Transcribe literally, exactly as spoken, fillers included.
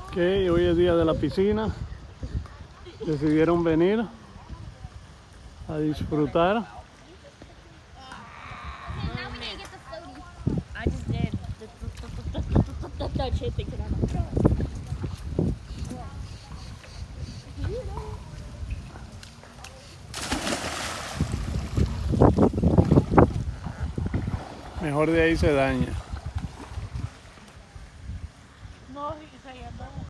que hoy es día de la piscina, decidieron venir a disfrutar. Mejor de ahí se daña.